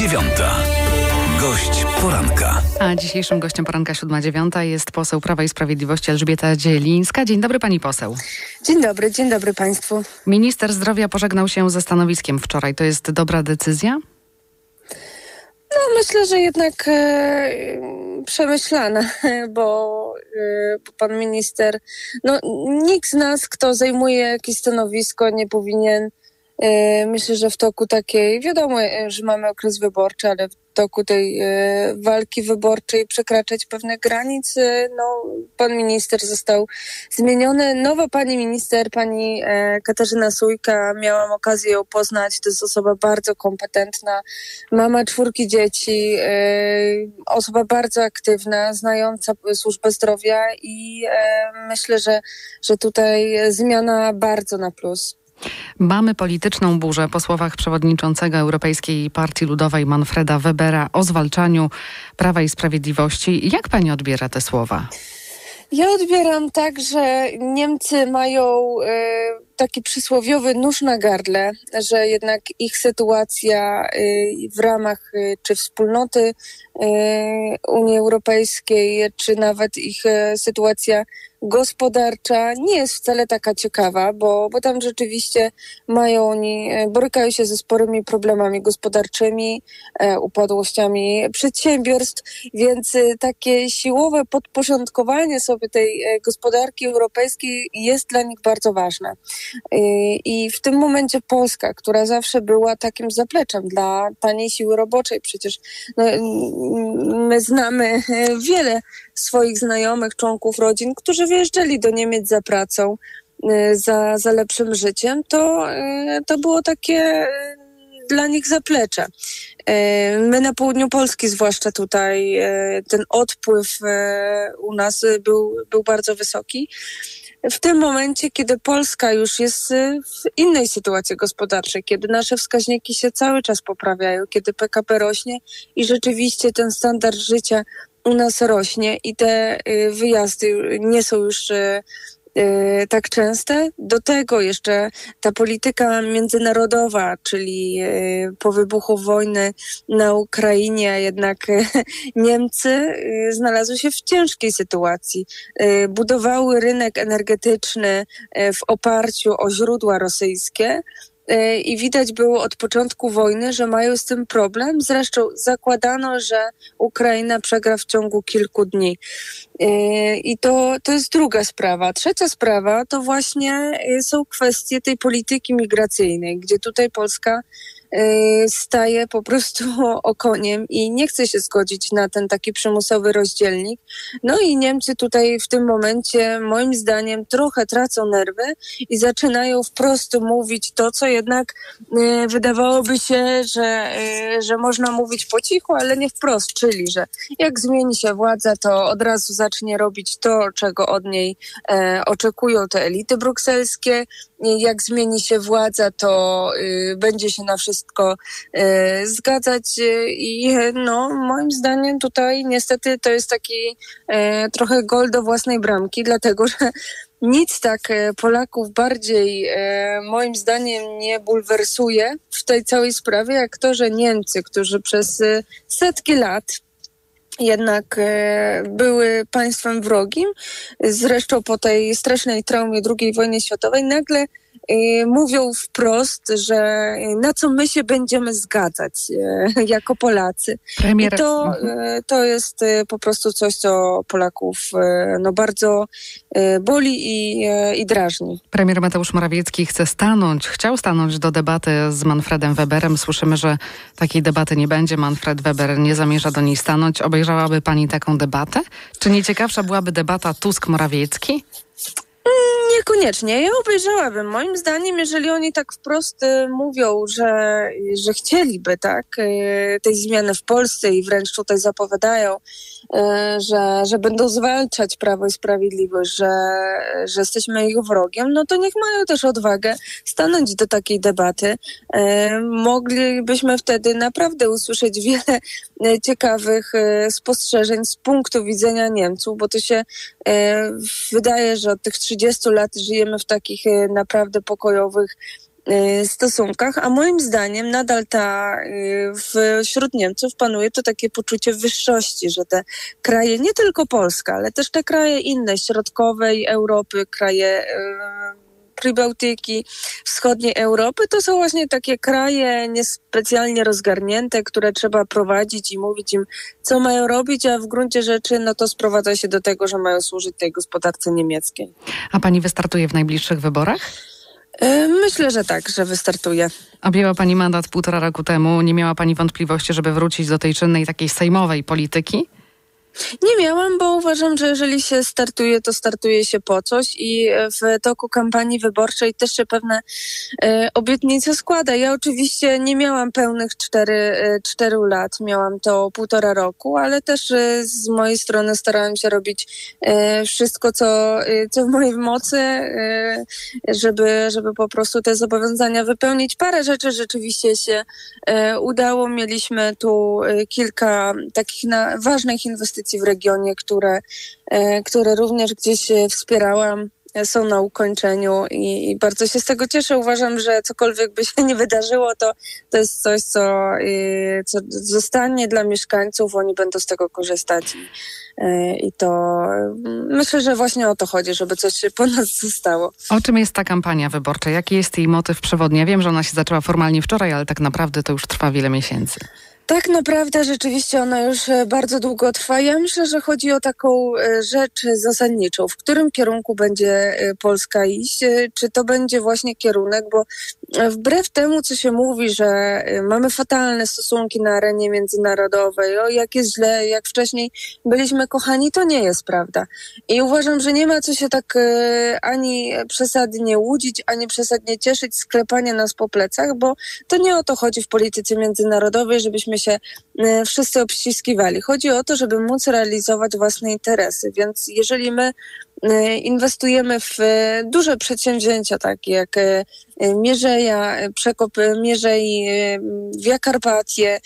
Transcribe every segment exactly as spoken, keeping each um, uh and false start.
dziewiąta. Gość poranka. A dzisiejszym gościem poranka siódma dziewiąta jest poseł Prawa i Sprawiedliwości Elżbieta Zielińska. Dzień dobry, pani poseł. Dzień dobry, dzień dobry państwu. Minister zdrowia pożegnał się ze stanowiskiem wczoraj. To jest dobra decyzja? No myślę, że jednak e, przemyślana, bo e, pan minister, no nikt z nas, kto zajmuje jakieś stanowisko, nie powinien, e, myślę, że w toku takiej, wiadomo, że mamy okres wyborczy, ale w toku tej e, walki wyborczej przekraczać pewne granice. No, pan minister został zmieniony. Nowa pani minister, pani e, Katarzyna Sójka, miałam okazję ją poznać. To jest osoba bardzo kompetentna, mama czwórki dzieci, e, osoba bardzo aktywna, znająca służbę zdrowia i e, myślę, że, że tutaj zmiana bardzo na plus. Mamy polityczną burzę po słowach przewodniczącego Europejskiej Partii Ludowej Manfreda Webera o zwalczaniu Prawa i Sprawiedliwości. Jak pani odbiera te słowa? Ja odbieram tak, że Niemcy mają y, taki przysłowiowy nóż na gardle, że jednak ich sytuacja y, w ramach y, czy wspólnoty y, Unii Europejskiej, czy nawet ich y, sytuacja gospodarcza nie jest wcale taka ciekawa, bo, bo tam rzeczywiście mają oni, borykają się ze sporymi problemami gospodarczymi, e, upadłościami przedsiębiorstw, więc e, takie siłowe podporządkowanie sobie tej e, gospodarki europejskiej jest dla nich bardzo ważne. E, I w tym momencie Polska, która zawsze była takim zapleczem dla taniej siły roboczej, przecież no, my znamy wiele swoich znajomych, członków rodzin, którzy wyjeżdżali do Niemiec za pracą, za, za lepszym życiem, to, to było takie dla nich zaplecze. My na południu Polski, zwłaszcza tutaj, ten odpływ u nas był, był bardzo wysoki. W tym momencie, kiedy Polska już jest w innej sytuacji gospodarczej, kiedy nasze wskaźniki się cały czas poprawiają, kiedy P K B rośnie i rzeczywiście ten standard życia u nas rośnie i te y, wyjazdy nie są już y, y, tak częste. Do tego jeszcze ta polityka międzynarodowa, czyli y, po wybuchu wojny na Ukrainie jednak y, Niemcy y, znalazły się w ciężkiej sytuacji. Y, budowały rynek energetyczny y, w oparciu o źródła rosyjskie. I widać było od początku wojny, że mają z tym problem. Zresztą zakładano, że Ukraina przegra w ciągu kilku dni. I to, to jest druga sprawa. Trzecia sprawa to właśnie są kwestie tej polityki migracyjnej, gdzie tutaj Polska staje po prostu okoniem i nie chce się zgodzić na ten taki przymusowy rozdzielnik. No i Niemcy tutaj w tym momencie moim zdaniem trochę tracą nerwy i zaczynają wprost mówić to, co jednak y, wydawałoby się, że, y, że można mówić po cichu, ale nie wprost, czyli że jak zmieni się władza, to od razu zacznie robić to, czego od niej y, oczekują te elity brukselskie. Jak zmieni się władza, to y, będzie się na wszystko y, zgadzać y, i no moim zdaniem tutaj niestety to jest taki y, trochę gol do własnej bramki, dlatego że nic tak y, Polaków bardziej y, moim zdaniem nie bulwersuje w tej całej sprawie, jak to, że Niemcy, którzy przez y, setki lat jednak e, były państwem wrogim, zresztą po tej strasznej traumie drugiej wojny światowej, nagle e, mówią wprost, że na co my się będziemy zgadzać e, jako Polacy. Premier... I to, e, to jest e, po prostu coś, co Polaków e, no bardzo e, boli i, e, i drażni. Premier Mateusz Morawiecki chce stanąć, chciał stanąć do debaty z Manfredem Weberem. Słyszymy, że takiej debaty nie będzie. Manfred Weber nie zamierza do niej stanąć. Obejrzałaby pani taką debatę? Czy nie ciekawsza byłaby debata Tusk-Morawiecki? Niekoniecznie. Ja obejrzałabym. Moim zdaniem, jeżeli oni tak wprost y, mówią, że, że chcieliby tak y, tej zmiany w Polsce i wręcz tutaj zapowiadają, y, że, że będą zwalczać Prawo i Sprawiedliwość, że, że jesteśmy ich wrogiem, no to niech mają też odwagę stanąć do takiej debaty. Y, moglibyśmy wtedy naprawdę usłyszeć wiele y, ciekawych y, spostrzeżeń z punktu widzenia Niemców, bo to się y, wydaje, że od tych trzydziestu lat żyjemy w takich naprawdę pokojowych stosunkach, a moim zdaniem nadal ta wśród Niemców panuje to takie poczucie wyższości, że te kraje, nie tylko Polska, ale też te kraje inne, środkowej Europy, kraje Prybałtyki, wschodniej Europy, to są właśnie takie kraje niespecjalnie rozgarnięte, które trzeba prowadzić i mówić im, co mają robić, a w gruncie rzeczy no to sprowadza się do tego, że mają służyć tej gospodarce niemieckiej. A pani wystartuje w najbliższych wyborach? Myślę, że tak, że wystartuje. Objęła pani mandat półtora roku temu. Nie miała pani wątpliwości, żeby wrócić do tej czynnej, takiej sejmowej polityki? Nie miałam, bo uważam, że jeżeli się startuje, to startuje się po coś i w toku kampanii wyborczej też się pewne e, obietnice składa. Ja oczywiście nie miałam pełnych cztery, e, czteru lat, miałam to półtora roku, ale też e, z mojej strony starałam się robić e, wszystko, co, e, co w mojej mocy, e, żeby, żeby po prostu te zobowiązania wypełnić. Parę rzeczy rzeczywiście się e, udało. Mieliśmy tu e, kilka takich na, ważnych inwestycji w regionie, które, które również gdzieś wspierałam, są na ukończeniu i, i bardzo się z tego cieszę. Uważam, że cokolwiek by się nie wydarzyło, to, to jest coś, co, co zostanie dla mieszkańców, oni będą z tego korzystać i, i to myślę, że właśnie o to chodzi, żeby coś po nas zostało. O czym jest ta kampania wyborcza? Jaki jest jej motyw przewodni? Ja wiem, że ona się zaczęła formalnie wczoraj, ale tak naprawdę to już trwa wiele miesięcy. Tak naprawdę rzeczywiście ona już bardzo długo trwa. Ja myślę, że chodzi o taką rzecz zasadniczą. W którym kierunku będzie Polska iść? Czy to będzie właśnie kierunek? Bo wbrew temu, co się mówi, że mamy fatalne stosunki na arenie międzynarodowej, o jak jest źle, jak wcześniej byliśmy kochani, to nie jest prawda. I uważam, że nie ma co się tak ani przesadnie łudzić, ani przesadnie cieszyć z klepania nas po plecach, bo to nie o to chodzi w polityce międzynarodowej, żebyśmy się wszyscy obściskiwali. Chodzi o to, żeby móc realizować własne interesy. Więc jeżeli my inwestujemy w duże przedsięwzięcia, takie jak Mierzeja, przekop Mierzei, Via Carpatie,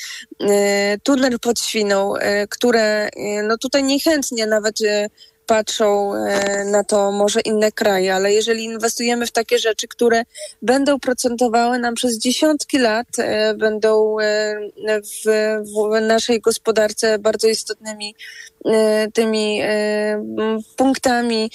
tunel pod Świną, które no tutaj niechętnie nawet patrzą na to może inne kraje, ale jeżeli inwestujemy w takie rzeczy, które będą procentowały nam przez dziesiątki lat, będą w, w naszej gospodarce bardzo istotnymi tymi punktami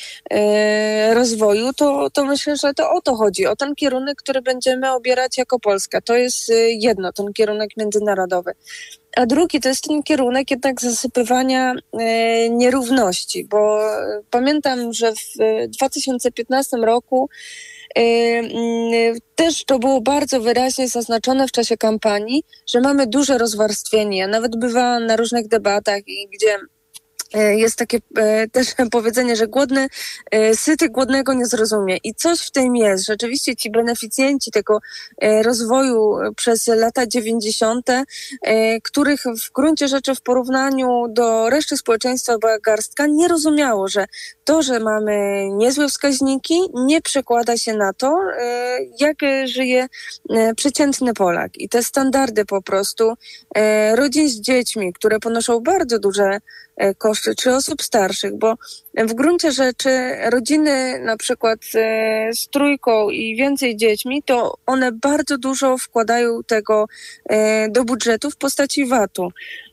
rozwoju, to, to myślę, że to o to chodzi, o ten kierunek, który będziemy obierać jako Polska. To jest jedno, ten kierunek międzynarodowy. A drugi to jest ten kierunek jednak zasypywania e, nierówności, bo pamiętam, że w dwa tysiące piętnastym roku e, m, też to było bardzo wyraźnie zaznaczone w czasie kampanii, że mamy duże rozwarstwienie. Ja nawet bywałam na różnych debatach, i gdzie jest takie e, też powiedzenie, że głodny, e, syty głodnego nie zrozumie. I coś w tym jest. Rzeczywiście ci beneficjenci tego e, rozwoju przez lata dziewięćdziesiąte, e, których w gruncie rzeczy w porównaniu do reszty społeczeństwa była garstka, nie rozumiało, że to, że mamy niezłe wskaźniki, nie przekłada się na to, e, jak żyje e, przeciętny Polak. I te standardy po prostu e, rodzin z dziećmi, które ponoszą bardzo duże koszty, czy osób starszych, bo w gruncie rzeczy rodziny na przykład z trójką i więcej dziećmi, to one bardzo dużo wkładają tego do budżetu w postaci vatu.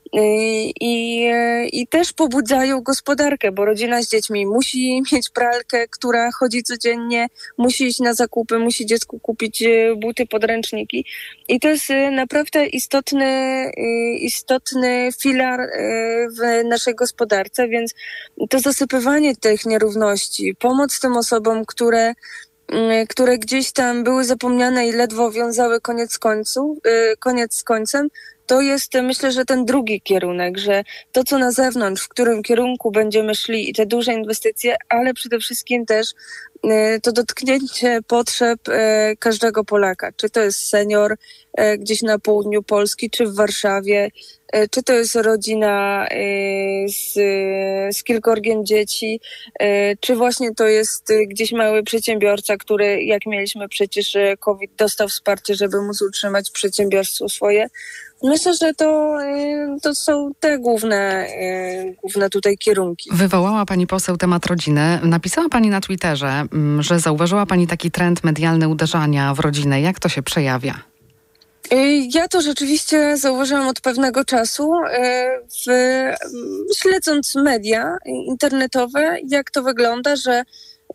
I, i też pobudzają gospodarkę, bo rodzina z dziećmi musi mieć pralkę, która chodzi codziennie, musi iść na zakupy, musi dziecku kupić buty, podręczniki. I to jest naprawdę istotny, istotny filar w naszej gospodarce, więc to zasypywanie tych nierówności, pomoc tym osobom, które które gdzieś tam były zapomniane i ledwo wiązały koniec końcu, koniec z końcem, to jest, myślę, że ten drugi kierunek, że to, co na zewnątrz, w którym kierunku będziemy szli i te duże inwestycje, ale przede wszystkim też to dotknięcie potrzeb każdego Polaka. Czy to jest senior gdzieś na południu Polski, czy w Warszawie, czy to jest rodzina z, z kilkorgiem dzieci, czy właśnie to jest gdzieś mały przedsiębiorca, który, jak mieliśmy przecież COVID, dostał wsparcie, żeby móc utrzymać przedsiębiorstwo swoje. Myślę, że to, to są te główne, główne tutaj kierunki. Wywołała pani poseł temat rodziny. Napisała pani na Twitterze, że zauważyła pani taki trend medialny uderzania w rodzinę. Jak to się przejawia? Ja to rzeczywiście zauważyłam od pewnego czasu, w, śledząc media internetowe, jak to wygląda, że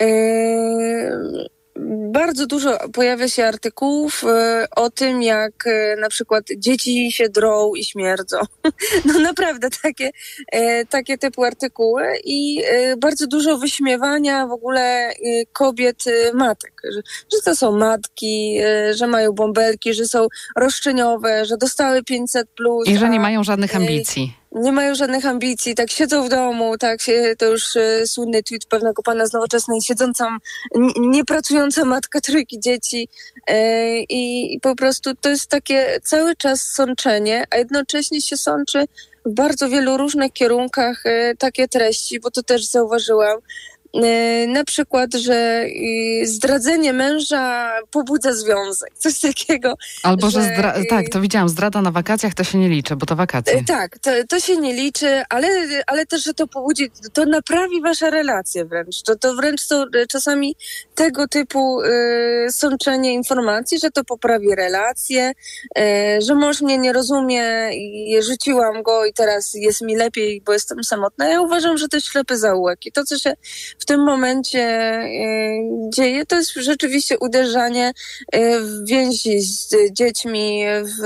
bardzo dużo pojawia się artykułów e, o tym, jak e, na przykład dzieci się drą i śmierdzą. No naprawdę takie, e, takie typu artykuły i e, bardzo dużo wyśmiewania w ogóle e, kobiet, e, matek. Że, że to są matki, e, że mają bąbelki, że są roszczeniowe, że dostały pięćset plus. I że nie mają żadnych ambicji. Nie mają żadnych ambicji, tak siedzą w domu, tak się, to już e, słynny tweet pewnego pana z Nowoczesnej, siedząca, n- niepracująca matka trójki dzieci e, i, i po prostu to jest takie cały czas sączenie, a jednocześnie się sączy w bardzo wielu różnych kierunkach e, takie treści, bo to też zauważyłam. Na przykład, że zdradzenie męża pobudza związek, coś takiego. Albo, że, że zdra- tak, to widziałam, zdrada na wakacjach to się nie liczy, bo to wakacje. Tak, to, to się nie liczy, ale, ale też, że to pobudzi, to naprawi wasze relacje wręcz. To, to wręcz są czasami tego typu y, sączenie informacji, że to poprawi relacje, y, że mąż mnie nie rozumie i rzuciłam go i teraz jest mi lepiej, bo jestem samotna. Ja uważam, że to jest ślepy zaułek i to, co się w tym momencie y, dzieje, to jest rzeczywiście uderzanie y, w więzi z dziećmi, w,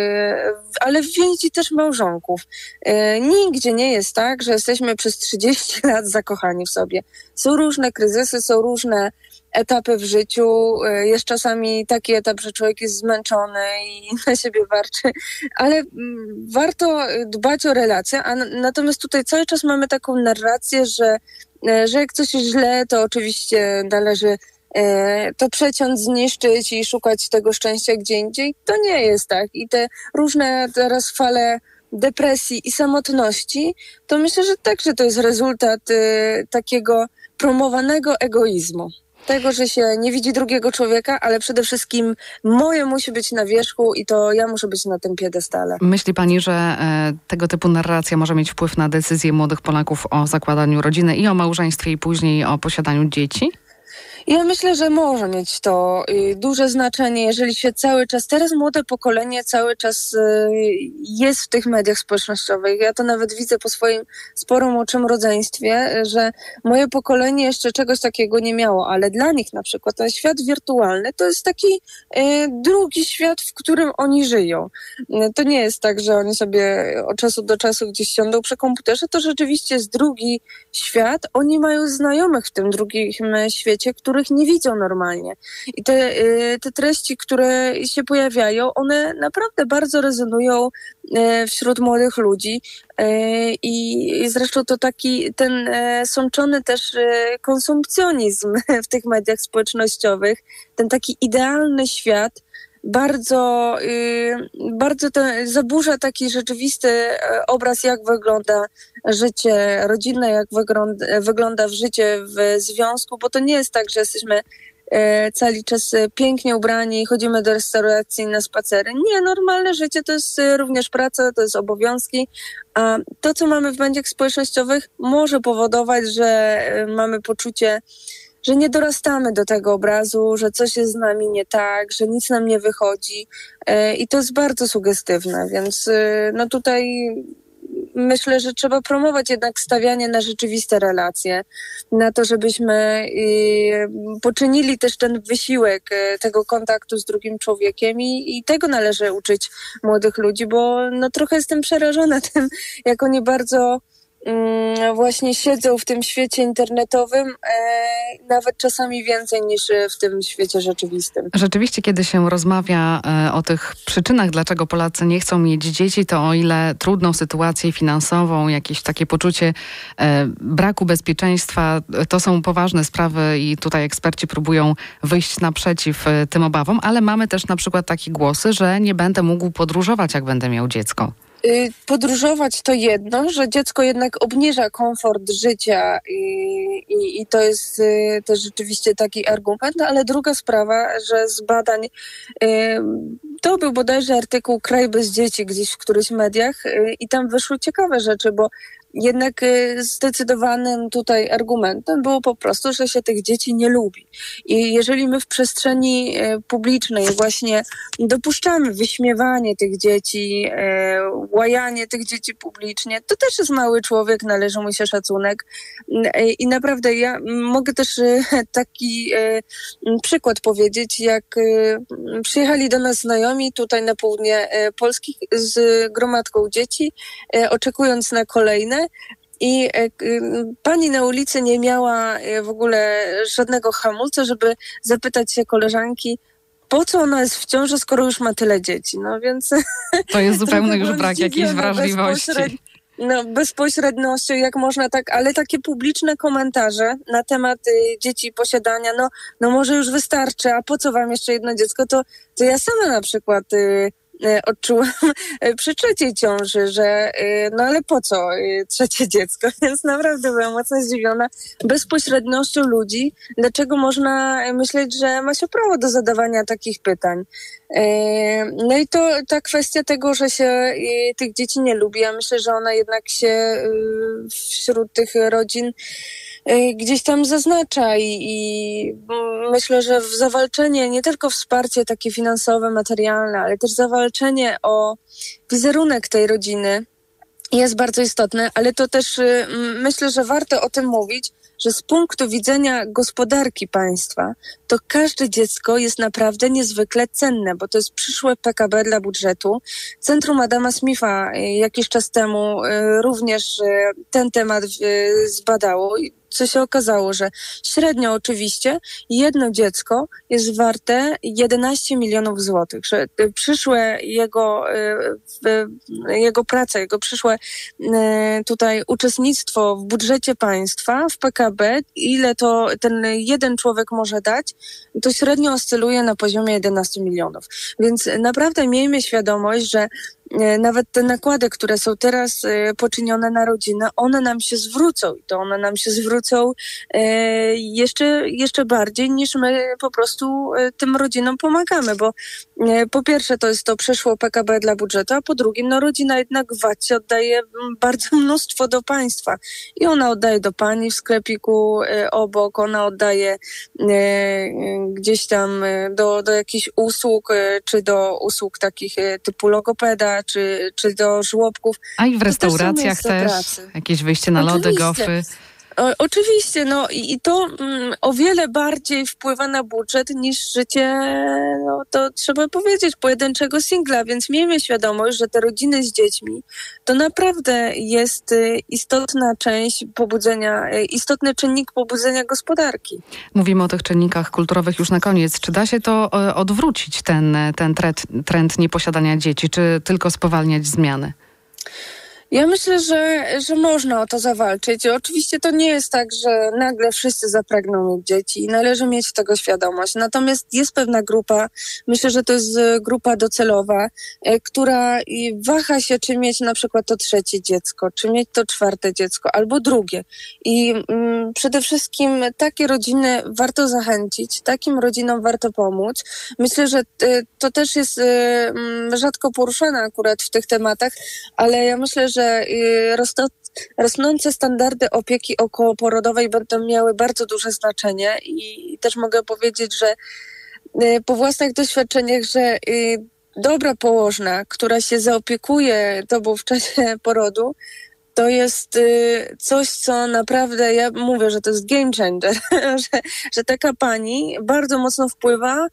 w, ale w więzi też małżonków. Y, nigdzie nie jest tak, że jesteśmy przez trzydzieści lat zakochani w sobie. Są różne kryzysy, są różne etapy w życiu. Y, jest czasami taki etap, że człowiek jest zmęczony i na siebie warczy, ale mm, warto dbać o relacje, a n- natomiast tutaj cały czas mamy taką narrację, że że jak coś jest źle, to oczywiście należy e, to przeciąć, zniszczyć i szukać tego szczęścia gdzie indziej. To nie jest tak. I te różne teraz fale depresji i samotności, to myślę, że także to jest rezultat e, takiego promowanego egoizmu. Tego, że się nie widzi drugiego człowieka, ale przede wszystkim moje musi być na wierzchu i to ja muszę być na tym piedestale. Myśli pani, że e, tego typu narracja może mieć wpływ na decyzje młodych Polaków o zakładaniu rodziny i o małżeństwie i później o posiadaniu dzieci? Ja myślę, że może mieć to y, duże znaczenie, jeżeli się cały czas, teraz młode pokolenie cały czas y, jest w tych mediach społecznościowych. Ja to nawet widzę po swoim sporo młodszym rodzeństwie, y, że moje pokolenie jeszcze czegoś takiego nie miało, ale dla nich na przykład ten świat wirtualny to jest taki y, drugi świat, w którym oni żyją. Y, to nie jest tak, że oni sobie od czasu do czasu gdzieś siądą przy komputerze, to rzeczywiście jest drugi świat. Oni mają znajomych w tym drugim świecie, których nie widzą normalnie. I te, te treści, które się pojawiają, one naprawdę bardzo rezonują wśród młodych ludzi i zresztą to taki ten sączony też konsumpcjonizm w tych mediach społecznościowych, ten taki idealny świat, bardzo, bardzo ten, zaburza taki rzeczywisty obraz, jak wygląda życie rodzinne, jak wygląda, wygląda w życie w związku, bo to nie jest tak, że jesteśmy cały czas pięknie ubrani i chodzimy do restauracji na spacery. Nie, normalne życie to jest również praca, to jest obowiązki, a to, co mamy w mediach społecznościowych, może powodować, że mamy poczucie, że nie dorastamy do tego obrazu, że coś jest z nami nie tak, że nic nam nie wychodzi i to jest bardzo sugestywne, więc no tutaj myślę, że trzeba promować jednak stawianie na rzeczywiste relacje, na to, żebyśmy poczynili też ten wysiłek tego kontaktu z drugim człowiekiem i, i tego należy uczyć młodych ludzi, bo no trochę jestem przerażona tym, jak oni bardzo właśnie siedzą w tym świecie internetowym, e, nawet czasami więcej niż w tym świecie rzeczywistym. Rzeczywiście, kiedy się rozmawia e, o tych przyczynach, dlaczego Polacy nie chcą mieć dzieci, to o ile trudną sytuację finansową, jakieś takie poczucie e, braku bezpieczeństwa, to są poważne sprawy i tutaj eksperci próbują wyjść naprzeciw e, tym obawom, ale mamy też na przykład takie głosy, że nie będę mógł podróżować, jak będę miał dziecko. Podróżować to jedno, że dziecko jednak obniża komfort życia i, i, i to jest y, też rzeczywiście taki argument, ale druga sprawa, że z badań, y, to był bodajże artykuł Kraj bez dzieci gdzieś w którychś mediach y, i tam wyszły ciekawe rzeczy, bo jednak zdecydowanym tutaj argumentem było po prostu, że się tych dzieci nie lubi. I jeżeli my w przestrzeni publicznej właśnie dopuszczamy wyśmiewanie tych dzieci, łajanie tych dzieci publicznie, to też jest mały człowiek, należy mu się szacunek. I naprawdę ja mogę też taki przykład powiedzieć, jak przyjechali do nas znajomi tutaj na południe Polski z gromadką dzieci, oczekując na kolejne. I pani na ulicy nie miała w ogóle żadnego hamulca, żeby zapytać się koleżanki, po co ona jest w ciąży, skoro już ma tyle dzieci. No więc... To jest zupełny już brak jakiejś wrażliwości. No, bezpośrednością, jak można tak, ale takie publiczne komentarze na temat y, dzieci posiadania, no, no może już wystarczy, a po co wam jeszcze jedno dziecko, to, to ja sama na przykład y, y, odczułam y, przy trzeciej ciąży, że y, no ale po co y, trzecie dziecko, więc naprawdę byłam mocno zdziwiona bezpośrednością ludzi, dlaczego można myśleć, że ma się prawo do zadawania takich pytań. No i to ta kwestia tego, że się tych dzieci nie lubi, ja myślę, że ona jednak się wśród tych rodzin gdzieś tam zaznacza i, i myślę, że w zawalczenie, nie tylko wsparcie takie finansowe, materialne, ale też zawalczenie o wizerunek tej rodziny jest bardzo istotne, ale to też myślę, że warto o tym mówić, że z punktu widzenia gospodarki państwa, to każde dziecko jest naprawdę niezwykle cenne, bo to jest przyszłe P K B dla budżetu. Centrum Adama Smitha jakiś czas temu również ten temat zbadało, co się okazało, że średnio oczywiście jedno dziecko jest warte jedenaście milionów złotych, że przyszłe jego, jego praca, jego przyszłe tutaj uczestnictwo w budżecie państwa, w P K B, ile to ten jeden człowiek może dać, to średnio oscyluje na poziomie jedenastu milionów. Więc naprawdę miejmy świadomość, że nawet te nakłady, które są teraz poczynione na rodzinę, one nam się zwrócą i to one nam się zwrócą jeszcze, jeszcze bardziej niż my po prostu tym rodzinom pomagamy, bo po pierwsze to jest to przeszło P K B dla budżetu, a po drugie no rodzina jednak w V A T-cie oddaje bardzo mnóstwo do państwa i ona oddaje do pani w sklepiku obok, ona oddaje gdzieś tam do, do jakichś usług, czy do usług takich typu logopeda, Czy, czy do żłobków. A i w restauracjach też, też jakieś wyjście na lody, gofy. O, oczywiście, no i, i to mm, o wiele bardziej wpływa na budżet niż życie, no to trzeba powiedzieć, pojedynczego singla, więc miejmy świadomość, że te rodziny z dziećmi to naprawdę jest y, istotna część pobudzenia, y, istotny czynnik pobudzenia gospodarki. Mówimy o tych czynnikach kulturowych już na koniec. Czy da się to y, odwrócić, ten, ten trend, trend nieposiadania dzieci, czy tylko spowalniać zmiany? Ja myślę, że, że można o to zawalczyć. Oczywiście to nie jest tak, że nagle wszyscy zapragną mieć dzieci i należy mieć tego świadomość. Natomiast jest pewna grupa, myślę, że to jest grupa docelowa, która waha się, czy mieć na przykład to trzecie dziecko, czy mieć to czwarte dziecko, albo drugie. I mm, przede wszystkim takie rodziny warto zachęcić, takim rodzinom warto pomóc. Myślę, że y, to też jest y, y, rzadko poruszane akurat w tych tematach, ale ja myślę, że Rosną, rosnące standardy opieki okołoporodowej będą miały bardzo duże znaczenie i też mogę powiedzieć, że po własnych doświadczeniach, że dobra położna, która się zaopiekuje tobą w czasie porodu, to jest coś, co naprawdę, ja mówię, że to jest game changer, że, że taka pani bardzo mocno wpływa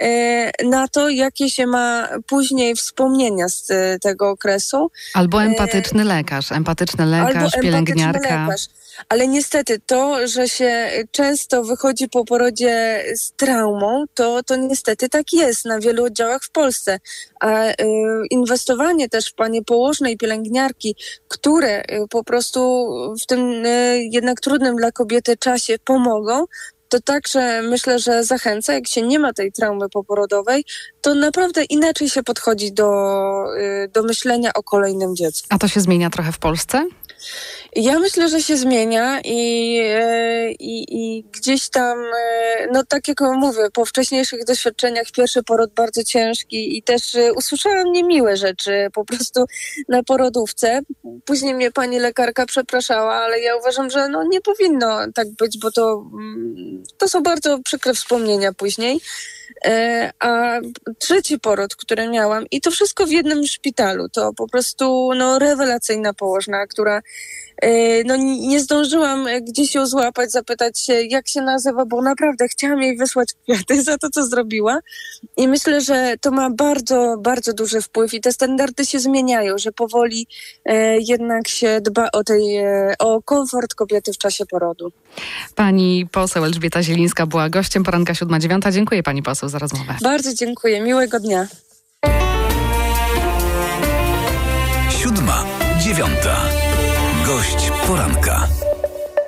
na to, jakie się ma później wspomnienia z tego okresu. Albo empatyczny lekarz, empatyczny lekarz, Albo pielęgniarka. Empatyczny lekarz. Ale niestety to, że się często wychodzi po porodzie z traumą, to, to niestety tak jest na wielu oddziałach w Polsce. A y, inwestowanie też w panie położne i pielęgniarki, które y, po prostu w tym y, jednak trudnym dla kobiety czasie pomogą, to także myślę, że zachęca, jak się nie ma tej traumy poporodowej, to naprawdę inaczej się podchodzi do, do myślenia o kolejnym dziecku. A to się zmienia trochę w Polsce? Ja myślę, że się zmienia i, i, i gdzieś tam, no tak jak mówię, po wcześniejszych doświadczeniach pierwszy poród bardzo ciężki i też usłyszałam niemiłe rzeczy po prostu na porodówce. Później mnie pani lekarka przepraszała, ale ja uważam, że no nie powinno tak być, bo to, to są bardzo przykre wspomnienia później. A trzeci poród, który miałam i to wszystko w jednym szpitalu, to po prostu no rewelacyjna położna, która no nie zdążyłam gdzieś ją złapać, zapytać się, jak się nazywa, bo naprawdę chciałam jej wysłać kwiaty za to, co zrobiła i myślę, że to ma bardzo, bardzo duży wpływ i te standardy się zmieniają, że powoli e, jednak się dba o, tej, e, o komfort kobiety w czasie porodu. Pani poseł Elżbieta Zielińska była gościem poranka siódma dziewiąta. Dziękuję pani poseł za rozmowę. Bardzo dziękuję, miłego dnia. Siódma dziewiąta. Gość poranka.